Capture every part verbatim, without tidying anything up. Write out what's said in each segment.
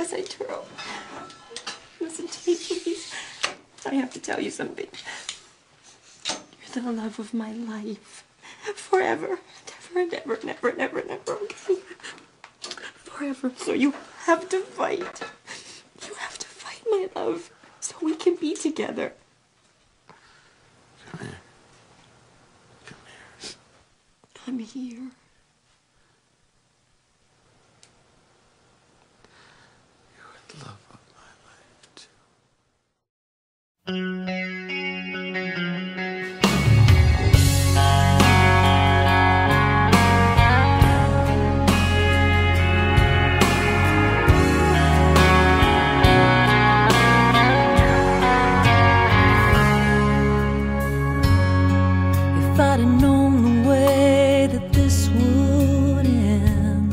course I do. Listen to me, please. I have to tell you something. You're the love of my life. Forever. Never, never, never, never, never, okay? Forever. So you have to fight. You have to fight, my love, so we can be together. Come here. Come here. I'm here. You're the love of my life, too. If I'd have known the way that this would end,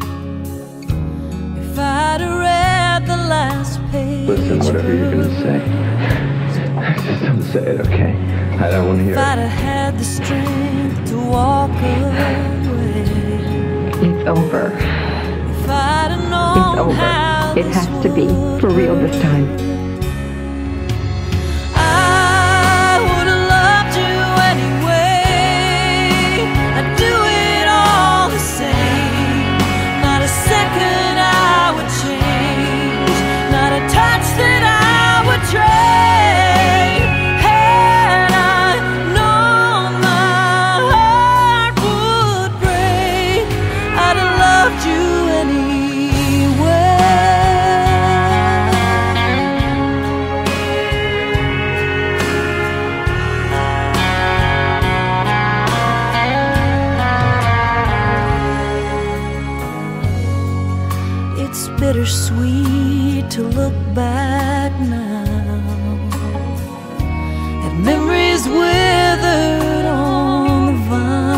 if I'd have read the last page. Listen, whatever you're gonna say, just don't say it, okay? I don't want to hear If I'd it. have had the strength to walk away. It's over. If I'd have known It's over. how It this has to be for would real this time. I would have loved you anyway. I'd do it all the same. Not a second I would change. Not a touch that I would trade. Had I known my heart would break, I'd have loved you anyway. It's bittersweet to look back now at memories withered on the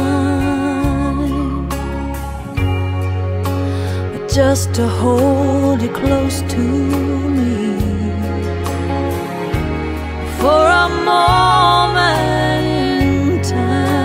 vine, but just to hold you close to me for a moment in time.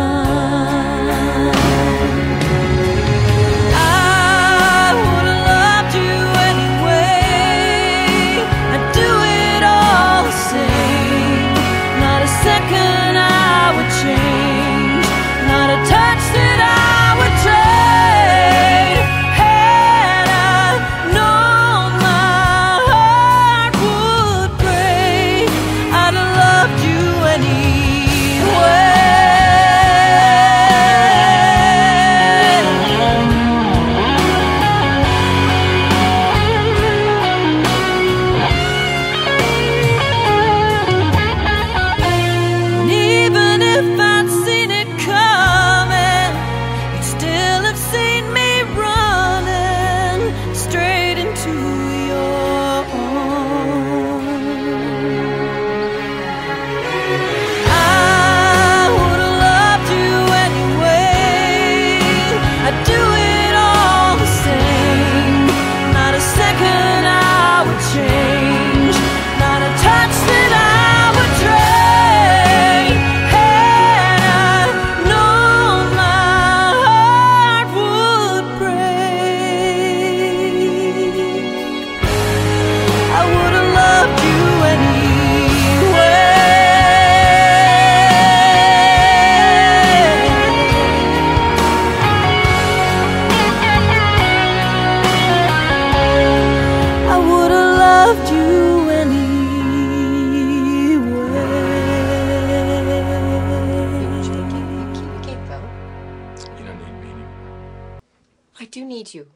I do need you.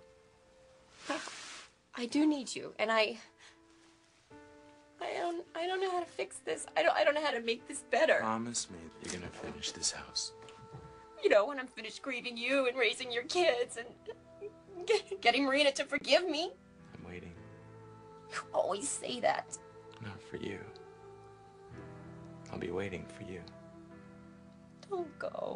I do need you, and I... I don't, I don't know how to fix this. I don't, I don't know how to make this better. Promise me that you're gonna finish this house. You know, when I'm finished grieving you and raising your kids and get, getting Marina to forgive me. I'm waiting. You always say that. Not for you. I'll be waiting for you. Don't go.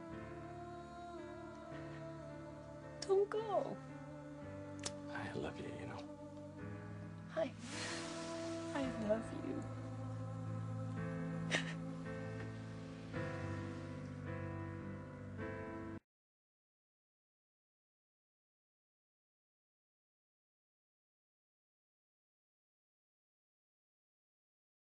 Don't go. I love you, you know. I... I love you.